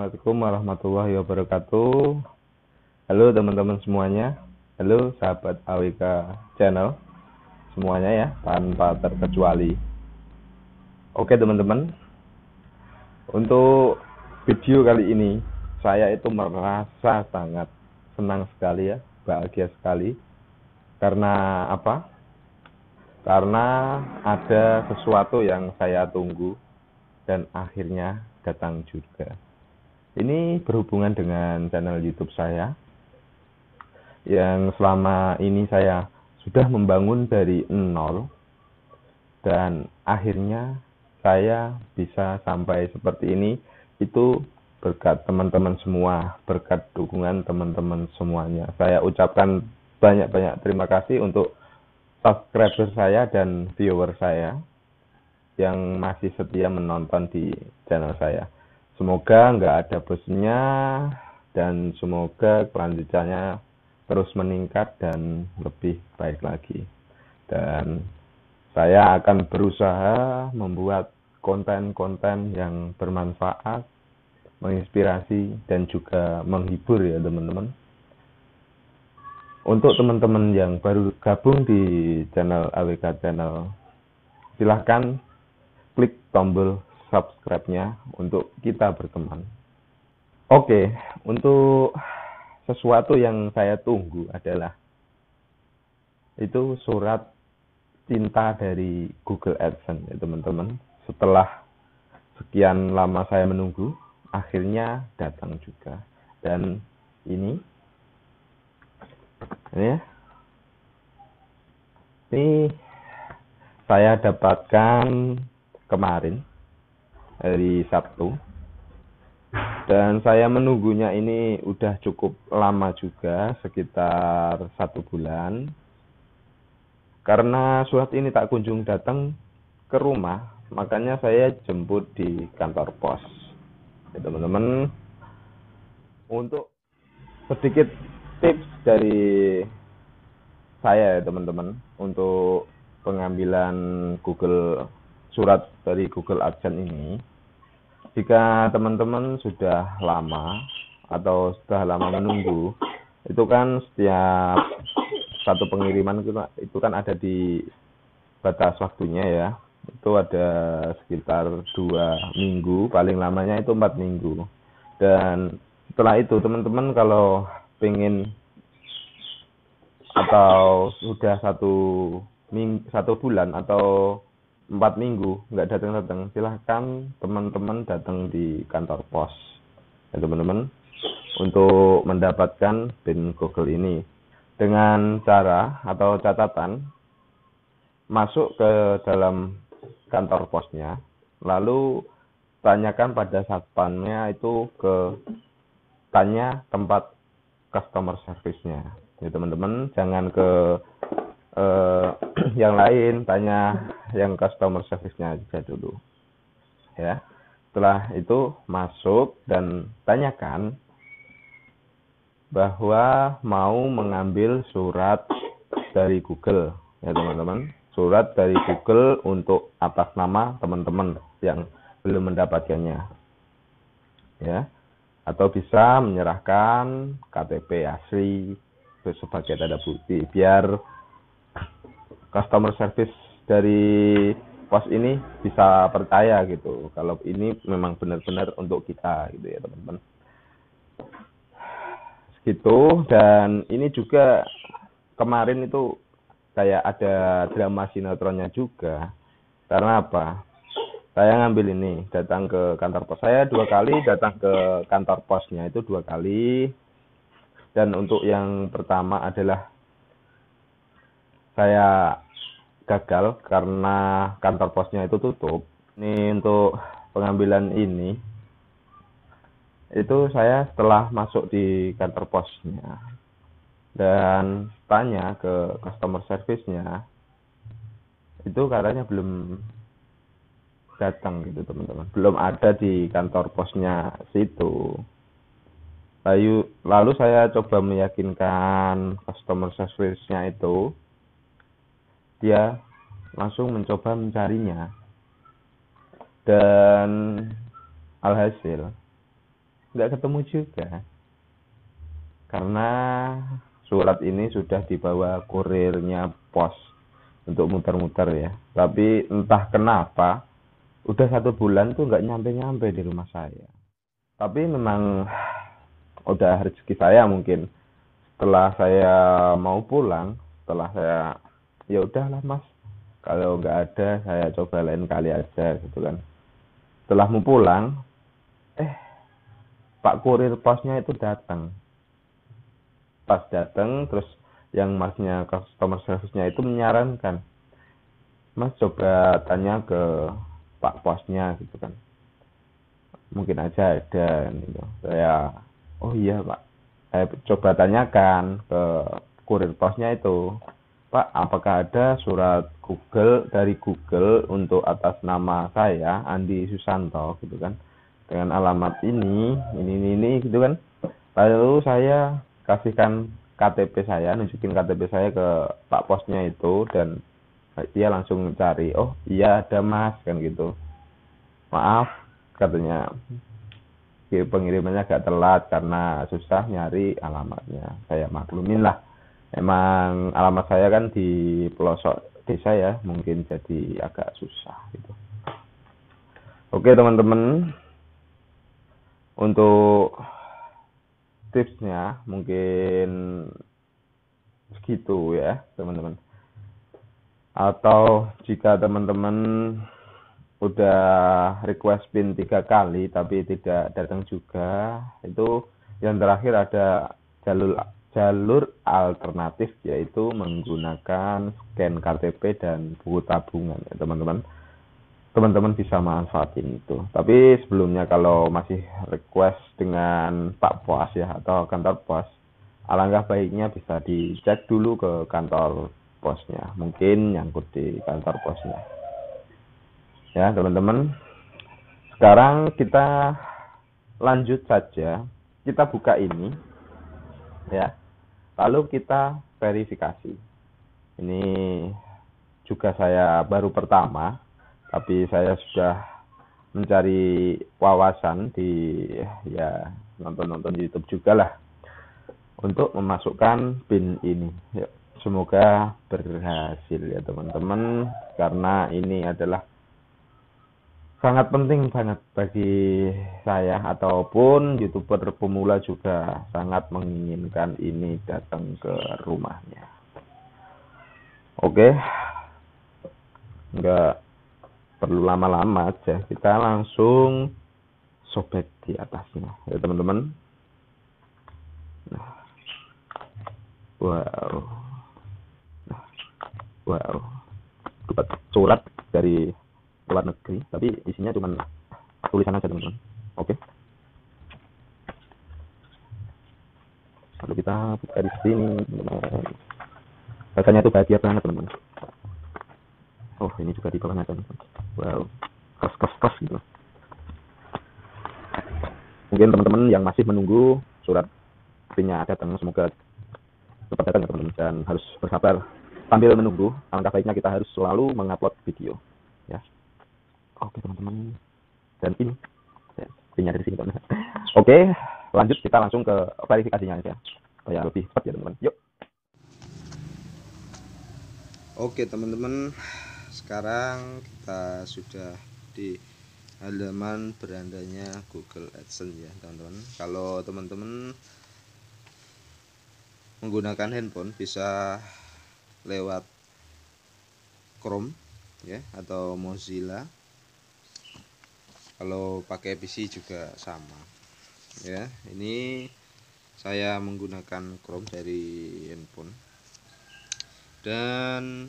Assalamualaikum warahmatullahi wabarakatuh. Halo teman-teman semuanya. Halo sahabat AWK Channel semuanya ya, tanpa terkecuali. Oke teman-teman, untuk video kali ini saya itu merasa sangat senang sekali ya, bahagia sekali. Karena apa? Karena ada sesuatu yang saya tunggu dan akhirnya datang juga. Ini berhubungan dengan channel YouTube saya yang selama ini saya sudah membangun dari nol dan akhirnya saya bisa sampai seperti ini. Itu berkat teman-teman semua, berkat dukungan teman-teman semuanya. Saya ucapkan banyak-banyak terima kasih untuk subscriber saya dan viewer saya yang masih setia menonton di channel saya. Semoga nggak ada bosannya dan semoga kelanjutannya terus meningkat dan lebih baik lagi. Dan saya akan berusaha membuat konten-konten yang bermanfaat, menginspirasi, dan juga menghibur ya teman-teman. Untuk teman-teman yang baru gabung di channel AWK Channel, silahkan klik tombol subscribe-nya untuk kita berteman. Oke, untuk sesuatu yang saya tunggu adalah itu surat cinta dari Google AdSense ya teman-teman. Setelah sekian lama saya menunggu, akhirnya datang juga. Dan ini ya, ini saya dapatkan kemarin hari Sabtu, dan saya menunggunya ini udah cukup lama juga, sekitar 1 bulan, karena surat ini tak kunjung datang ke rumah. Makanya saya jemput di kantor pos ya teman-teman. Untuk sedikit tips dari saya ya teman-teman, untuk pengambilan surat dari Google AdSense ini, jika teman-teman sudah lama atau sudah lama menunggu, itu kan setiap satu pengiriman itu kan ada di batas waktunya ya. Itu ada sekitar 2 minggu, paling lamanya itu 4 minggu. Dan setelah itu teman-teman kalau pengen atau sudah satu bulan atau 4 minggu nggak datang-datang, silahkan teman-teman datang di kantor pos ya teman-teman, untuk mendapatkan PIN Google ini dengan cara atau catatan masuk ke dalam kantor posnya, lalu tanyakan pada satpamnya itu tanya tempat customer service-nya ya teman-teman. Jangan ke yang lain, tanya yang customer service-nya aja dulu ya. Setelah itu masuk dan tanyakan bahwa mau mengambil surat dari Google ya teman-teman, surat dari Google untuk atas nama teman-teman yang belum mendapatkannya ya, atau bisa menyerahkan KTP asli sebagai tanda bukti biar customer service dari pos ini bisa percaya gitu, kalau ini memang benar-benar untuk kita gitu ya teman-teman. Gitu. Dan ini juga kemarin itu kayak ada drama sinetronnya juga. Karena apa? Saya ngambil ini, datang ke kantor pos. Saya 2 kali datang ke kantor posnya, itu 2 kali. Dan untuk yang pertama adalah saya gagal karena kantor posnya itu tutup. Ini untuk pengambilan ini, itu saya setelah masuk di kantor posnya dan tanya ke customer service-nya, itu katanya belum datang gitu teman-teman, belum ada di kantor posnya situ. Lalu saya coba meyakinkan customer service-nya itu, dia langsung mencoba mencarinya, dan alhasil nggak ketemu juga, karena surat ini sudah dibawa kurirnya pos untuk muter-muter ya. Tapi entah kenapa udah 1 bulan tuh nggak nyampe-nyampe di rumah saya. Tapi memang udah rezeki saya mungkin. Setelah saya mau pulang, setelah saya ya udahlah mas, kalau nggak ada saya coba lain kali aja gitu kan. Setelah mau pulang, Pak kurir posnya itu datang. Pas datang terus yang masnya customer service-nya itu menyarankan, mas coba tanya ke Pak posnya gitu kan, mungkin aja ada gitu. Saya, oh iya pak, saya coba tanyakan ke kurir posnya itu, Pak, apakah ada surat Google dari Google untuk atas nama saya Andi Susanto gitu kan, dengan alamat ini gitu kan. Lalu saya kasihkan KTP saya, nunjukin KTP saya ke Pak posnya itu, dan dia langsung cari, oh iya ada mas kan gitu. Maaf katanya, pengirimannya agak telat karena susah nyari alamatnya. Saya maklumin lah, emang alamat saya kan di pelosok desa ya, mungkin jadi agak susah gitu. Oke teman-teman, untuk tipsnya mungkin segitu ya teman-teman. Atau jika teman-teman udah request pin 3 kali tapi tidak datang juga, itu yang terakhir ada jalur alternatif, yaitu menggunakan scan KTP dan buku tabungan ya teman-teman. Teman-teman bisa manfaatin itu. Tapi sebelumnya kalau masih request dengan Pak Pos ya atau kantor pos, alangkah baiknya bisa dicek dulu ke kantor posnya, mungkin nyangkut di kantor posnya ya teman-teman. Sekarang kita lanjut saja, kita buka ini ya, lalu kita verifikasi. Ini juga saya baru pertama, tapi saya sudah mencari wawasan di ya, nonton YouTube juga lah untuk memasukkan pin ini. Yuk, semoga berhasil ya teman-teman, karena ini adalah sangat penting banget bagi saya, ataupun YouTuber pemula juga sangat menginginkan ini datang ke rumahnya. Oke, nggak perlu lama-lama aja, kita langsung sobek di atasnya ya teman-teman. Nah, wow, dapat surat dari luar negeri, tapi isinya cuma tulisan aja teman-teman. Oke, lalu kita buka di sini teman-teman. Rasanya itu bahagia banget teman-teman. Oh, ini juga di bawahnya teman-teman. Wow, kos gitu. Mungkin teman-teman yang masih menunggu surat pinnya datang, semoga cepat datang ya teman-teman, dan harus bersabar sambil menunggu. Alangkah baiknya kita harus selalu mengupload video ya. Oke teman-teman, dan ini pinnya dari sini teman-teman. Oke, lanjut kita langsung ke verifikasinya ya, supaya lebih cepat ya teman-teman. Yuk. Oke teman-teman, sekarang kita sudah di halaman berandanya Google AdSense ya teman-teman. Kalau teman-teman menggunakan handphone bisa lewat Chrome ya atau Mozilla. Kalau pakai PC juga sama ya. Ini saya menggunakan Chrome dari handphone, dan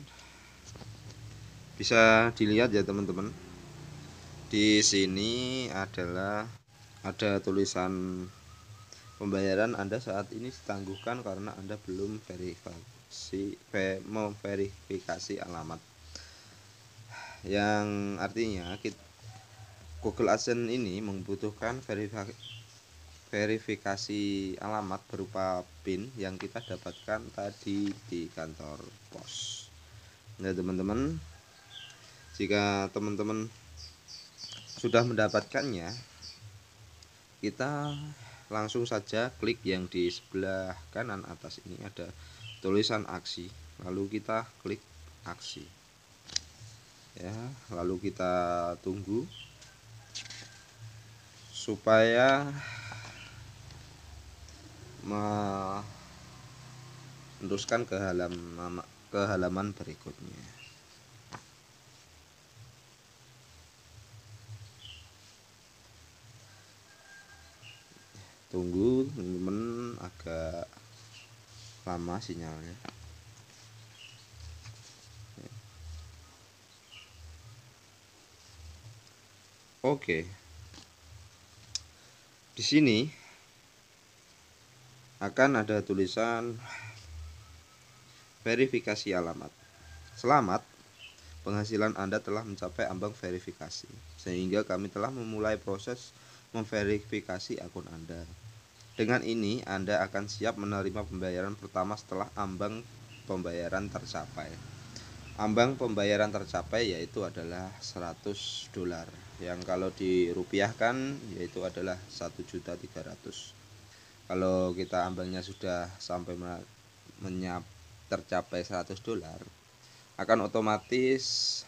bisa dilihat ya teman-teman, di sini ada tulisan pembayaran Anda saat ini ditangguhkan karena Anda belum memverifikasi alamat, yang artinya Google AdSense ini membutuhkan verifikasi alamat berupa PIN yang kita dapatkan tadi di kantor pos. Nah teman-teman, jika teman-teman sudah mendapatkannya, kita langsung saja klik yang di sebelah kanan atas ini ada tulisan aksi, lalu kita klik aksi ya, lalu kita tunggu supaya meneruskan ke halaman berikutnya. Tunggu teman-teman, agak lama sinyalnya. Oke. Di sini akan ada tulisan verifikasi alamat. Selamat, penghasilan Anda telah mencapai ambang verifikasi, sehingga kami telah memulai proses memverifikasi akun Anda. Dengan ini, Anda akan siap menerima pembayaran pertama setelah ambang pembayaran tercapai. Ambang pembayaran tercapai yaitu adalah $100, yang kalau dirupiahkan yaitu adalah 1.300.000. Kalau kita ambangnya sudah sampai tercapai $100, akan otomatis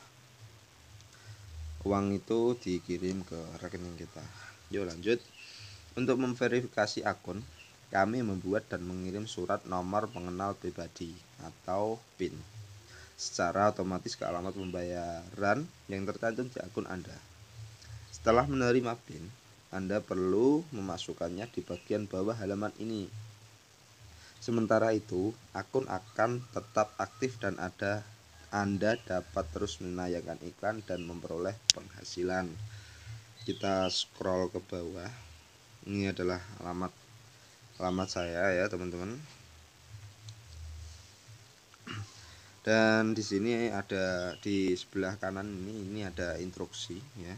uang itu dikirim ke rekening kita. Yuk lanjut. Untuk memverifikasi akun, kami membuat dan mengirim surat nomor pengenal pribadi atau PIN secara otomatis ke alamat pembayaran yang tercantum di akun Anda. Setelah menerima PIN, Anda perlu memasukkannya di bagian bawah halaman ini. Sementara itu, akun akan tetap aktif dan Anda dapat terus menayangkan iklan dan memperoleh penghasilan. Kita scroll ke bawah. Ini adalah alamat saya ya, teman-teman. Dan di sini ada di sebelah kanan ini ada instruksi ya.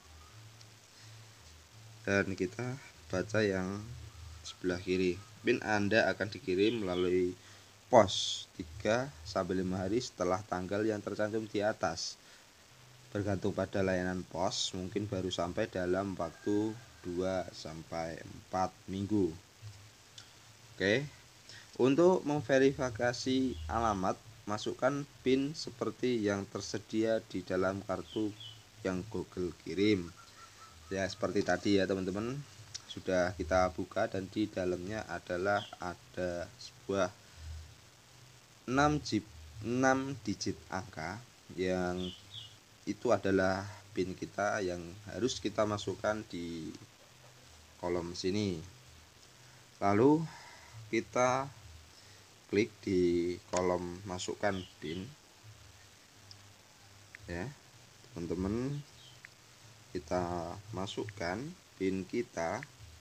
Dan kita baca yang sebelah kiri. PIN Anda akan dikirim melalui pos 3-5 hari setelah tanggal yang tercantum di atas. Bergantung pada layanan pos, mungkin baru sampai dalam waktu 2-4 minggu. Oke. Untuk memverifikasi alamat, masukkan PIN seperti yang tersedia di dalam kartu yang Google kirim. Ya, seperti tadi ya teman-teman, sudah kita buka dan di dalamnya adalah ada sebuah 6 digit angka yang itu adalah PIN kita yang harus kita masukkan di kolom sini. Lalu kita klik di kolom masukkan PIN ya teman-teman, kita masukkan PIN kita.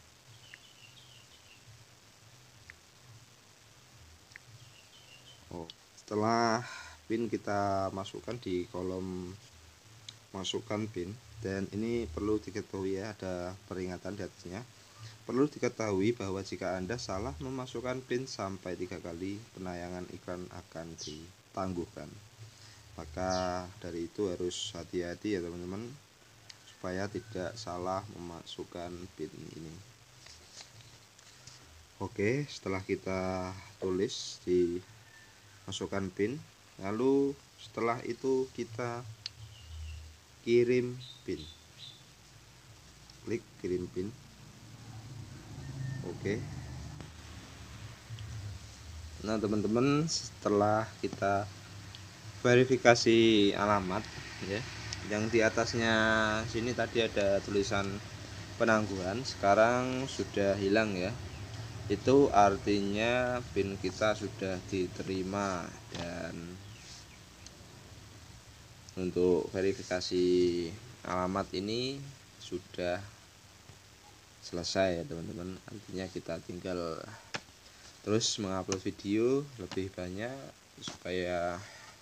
Setelah PIN kita masukkan di kolom masukkan PIN, dan ini perlu diketahui ya, ada peringatan di atasnya. Perlu diketahui bahwa jika Anda salah memasukkan PIN sampai 3 kali, penayangan iklan akan ditangguhkan. Maka dari itu harus hati-hati ya teman-teman, supaya tidak salah memasukkan PIN ini. Oke, setelah kita tulis di masukkan PIN, lalu setelah itu kita kirim PIN. Klik kirim PIN. Oke. Nah teman-teman, setelah kita verifikasi alamat ya, yang di atasnya sini tadi ada tulisan penangguhan, sekarang sudah hilang ya. Itu artinya PIN kita sudah diterima, dan untuk verifikasi alamat ini sudah selesai ya teman-teman. Artinya kita tinggal terus mengupload video lebih banyak supaya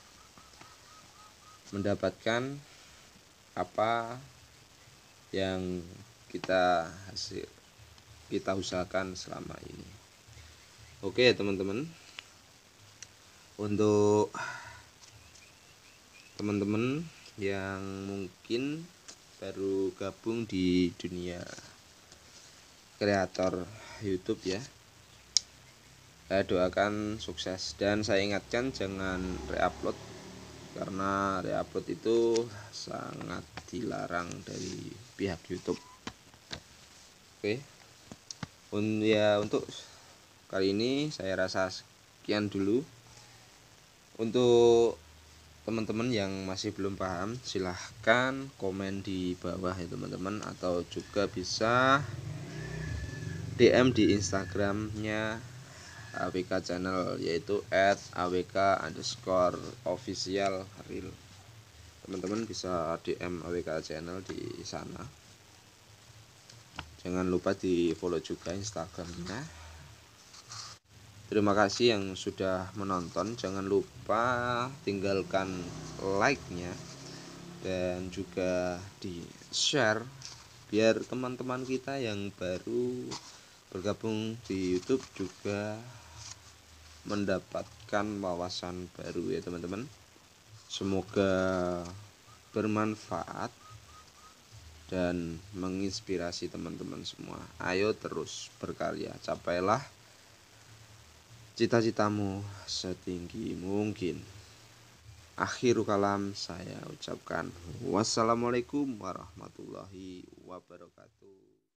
mendapatkan apa yang kita usahakan selama ini. Oke teman-teman, untuk teman-teman yang mungkin baru gabung di dunia kreator YouTube ya. Saya doakan sukses dan saya ingatkan jangan reupload, karena reupload itu sangat dilarang dari pihak YouTube. Oke, untuk kali ini saya rasa sekian dulu. Untuk teman-teman yang masih belum paham, silahkan komen di bawah ya teman-teman, atau juga bisa DM di Instagramnya AWK Channel, yaitu @awk_official real. Teman-teman bisa DM AWK Channel di sana. Jangan lupa di follow juga Instagramnya. Terima kasih yang sudah menonton. Jangan lupa tinggalkan like-nya dan juga di share biar teman-teman kita yang baru bergabung di YouTube juga mendapatkan wawasan baru ya teman-teman. Semoga bermanfaat dan menginspirasi teman-teman semua. Ayo terus berkarya, capailah cita-citamu setinggi mungkin. Akhirul kalam, saya ucapkan wassalamualaikum warahmatullahi wabarakatuh.